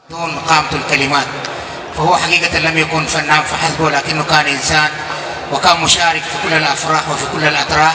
دون قامة الكلمات. فهو حقيقة لم يكن فنان فحسب، ولكنه كان إنسان وكان مشارك في كل الأفراح وفي كل الأتراح.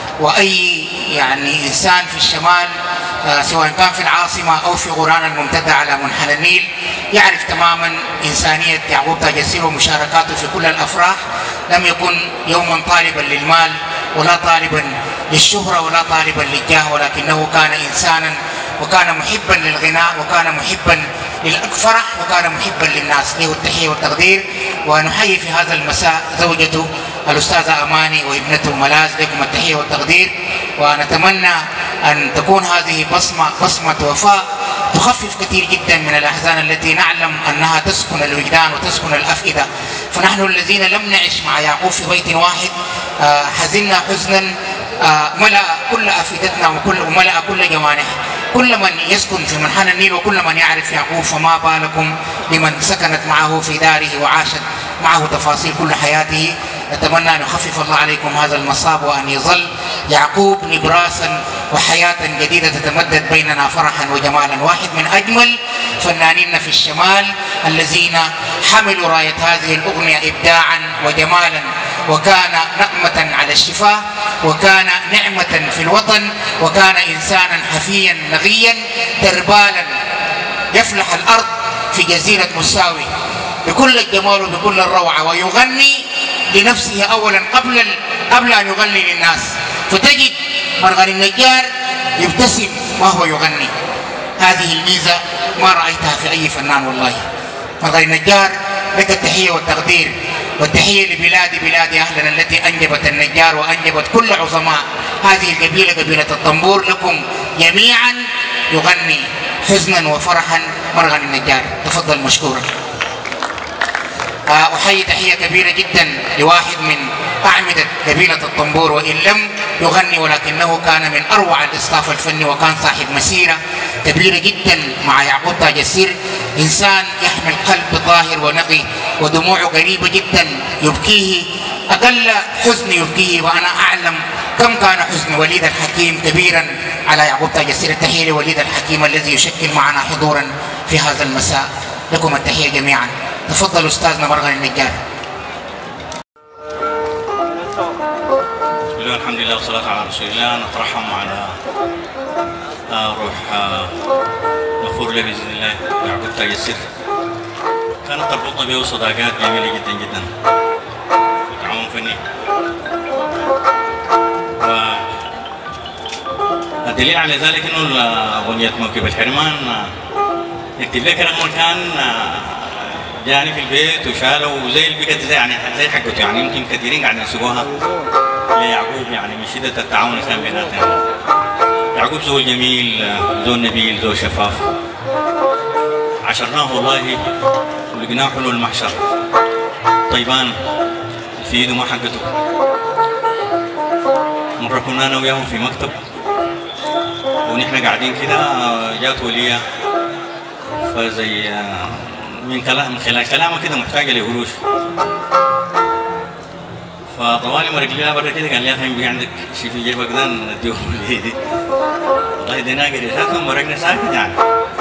وأي يعني إنسان في الشمال سواء كان في العاصمة أو في غوران الممتدة على منحنى النيل يعرف تماما إنسانية يعقوب تاج السر ومشاركاته في كل الأفراح. لم يكن يوما طالبا للمال ولا طالبا للشهرة ولا طالبا للجاه، ولكنه كان إنسانا وكان محبا للغناء وكان محبا للفرح وكان محبا للناس. له التحية والتقدير. ونحيي في هذا المساء زوجته الأستاذة أماني وابنته ملاذ، لكم التحية والتقدير. ونتمنى أن تكون هذه بصمة وفاء تخفف كثير جدا من الأحزان التي نعلم أنها تسكن الوجدان وتسكن الأفئدة. فنحن الذين لم نعش مع يعقوب في بيت واحد حزنا حزنا ملأ كل أفئدتنا وملأ كل جوانح كل من يسكن في منحنى النيل وكل من يعرف يعقوب، فما بالكم بمن سكنت معه في داره وعاشت معه تفاصيل كل حياته. نتمنى أن يخفف الله عليكم هذا المصاب وأن يظل يعقوب نبراسا وحياة جديدة تتمدد بيننا فرحا وجمالا. واحد من أجمل فنانين في الشمال الذين حملوا راية هذه الأغنية إبداعا وجمالا، وكان نقمة على الشفاه وكان نعمة في الوطن، وكان إنسانا حفيا نغيا دربالا يفلح الأرض في جزيرة مساوي بكل الجمال وبكل الروعة، ويغني لنفسه أولا قبل أن يغني للناس. فتجد مرغني النجار يبتسم وهو يغني. هذه الميزة ما رأيتها في أي فنان والله. مرغني النجار لك التحية والتقدير، والتحية بلاد أهلنا التي أنجبت النجار وأنجبت كل عظماء هذه القبيلة، قبيلة الطنبور. لكم جميعا يغني حزنا وفرحا مرغني النجار. تفضل مشكورا. أحيي تحية كبيرة جدا لواحد من أعمدة قبيلة الطنبور، وإن لم يغني ولكنه كان من أروع الإصلاف الفني، وكان صاحب مسيرة كبيرة جدا مع يعقوب تاج السر. إنسان يحمل قلب طاهر ونقي ودموعه قريبة جدا يبكيه أقل حزن يبكيه، وأنا أعلم كم كان حزن وليد الحكيم كبيرا على يعقوب تاج السر. التحية لوليد الحكيم الذي يشكل معنا حضورا في هذا المساء. لكم التحية جميعا. تفضل أستاذنا مرغني النجار. بسم الله والحمد لله والصلاة على رسول الله. نترحم على روح مغفور له بإذن الله يعقوب تاج السر. كانت تربطنا به صداقات جميلة جدا جدا وتعاون فني. والدليل على ذلك انه اغنية موكب الحرمان يكتب لك رقم كان جاني في البيت وشالوا زي البيت زي حقته، يعني يمكن كثيرين قاعدين يسوقوها ليعقوب، يعني من شدة التعاون اللي كان بيناتنا. يعقوب زول جميل، زول نبيل، زول شفاف. عشرناه والله ولقيناه حلو المحشر طيبان في ايده ما حقته. مرة كنا انا وياهم في مكتب ونحن قاعدين كده، جات ولية فزي من خلال كلامه كده محتاجة لقروش، فطوالي مرق لها برا كده قال لي يا اخي بقى عندك شيء في جيبك ده نديهم لي دي. والله اديناه قريشات مرقنا ساكت يعني.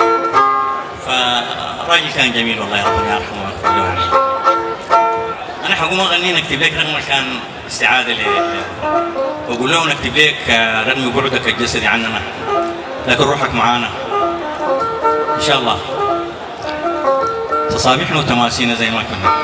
فالراجل كان جميل والله ربنا يرحمه ويغفر له يعني. انا حقوم اغني نكتب لك رقم كان استعاده واقول له نكتب لك رقم بعدك الجسدي عننا لكن روحك معانا ان شاء الله. تصابيحنا وتماسينا زي ما كنا.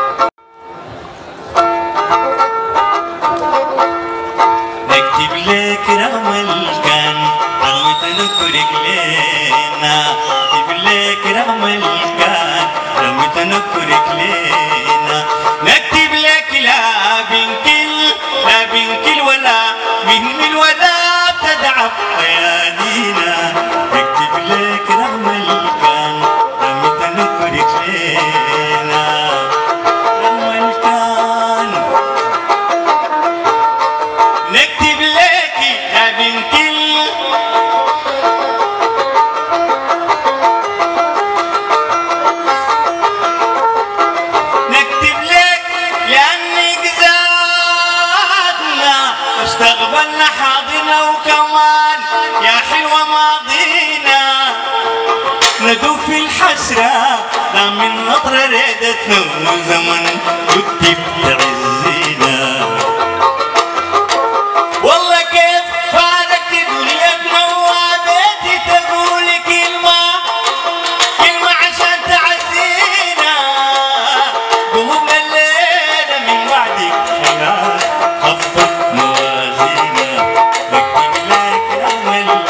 نكتب لك رقم الكان رغم تنكرك لينا، نكتب لك رقم الكان رغم تنكرك لينا، نكتب لك لا بنكل ولا من ولا تدعب ايادينا، نكتب لك رغم الكان رغم تنكرك لينا، رغم الكان نكتب لك لا بنكل نكتب لك لأنك زادنا استقبلنا حاضرنا وكمان يا حلوة ماضينا، ندوب في الحسرة لا من نطر ريدتنا وزمن كنت بتعزينا. والله كيف فارقت دنيتنا وابيتي تقول كلمة عشان تعزينا. قلوبنا الليلة من بعدك خلاص خفت موازينا. بكتب لك أمل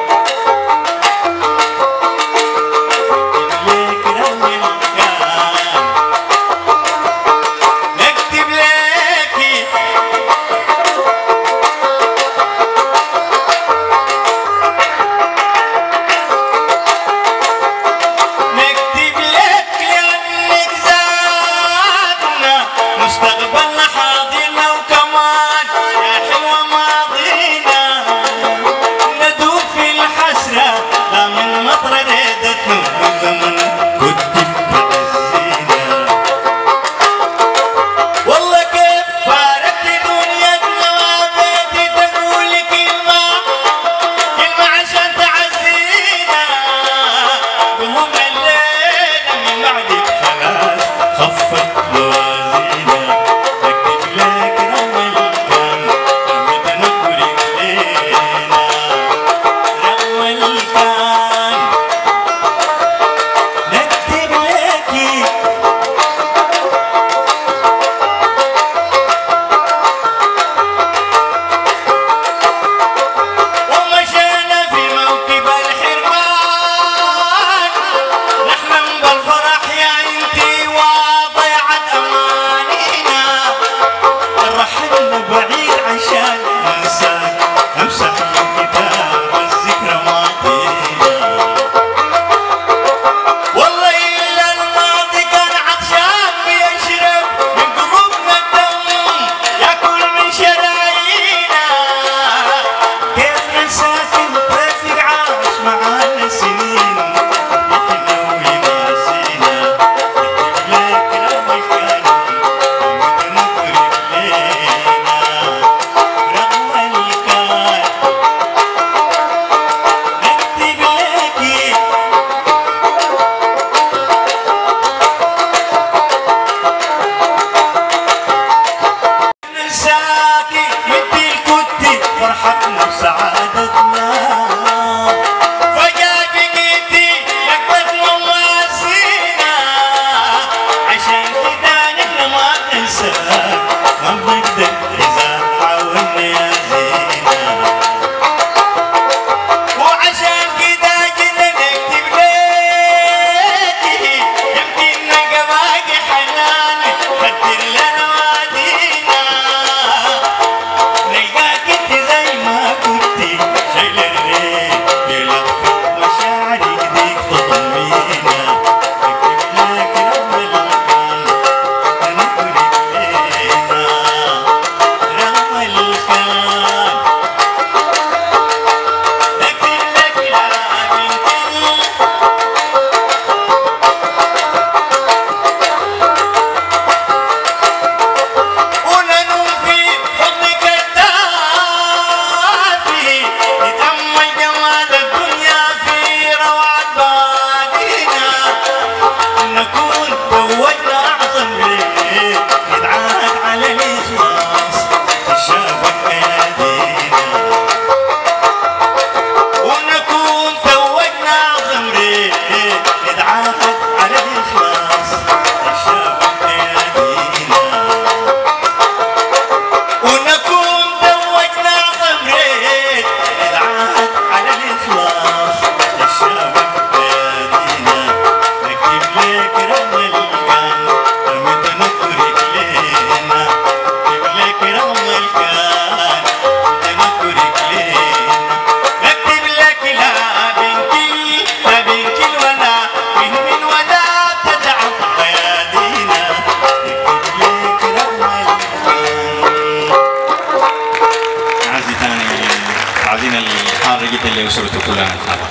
مستقبلنا حاضرنا وكمان يا حلوة ماضينا. ندوب في الحسرة لا من مطر ريدتنا وزمن كنت بتعزينا. والله كيف فارقت دنيتنا وابيتي تقول كلمة عشان تعزينا. قلوبنا الليلة من بعدك خلاص خفت موازينا. فرحتنا وسعادتنا فجأة بقيتي لقيت مواسينا. عشان كده نحن ما ننساك ما بنقدر إذا حاولنا يا زينة. وعشان كده جينا نكتب ليكي يمكن نلقى باقي حنان خدر لنا وادينا. نلقاك انت زي ما كنتي شايله الريح بلفة مشاعري ايديك تضمينا. اكتب لك رغم الكان تنكرك لينا رغم الكان. اكتب لك يا بنتي وننوم في حضنك الدافي نتأمل جمال الدنيا في روعة بادينا. نكون توجنا أعظم ليه نتعاهد على الإخلاص تشابك أيادينا. ونكون توجنا أعظم ليه نتعاهد على الإخلاص تشابك أيادينا. ونكون توجنا ضمرين نتعاهد على الإخلاص تشابك بيادينا. نكتب لك رغم الكان متى نكرك لينا. نكتب لك رغم الكان متى نكرك لينا. نكتب لك لا بنتي لا بنتي الولا من ولا تدعم بيادينا. نكتب لك رغم الكان. عزي تاني عايزين الحارة جدا اللي وصلتوا كلها.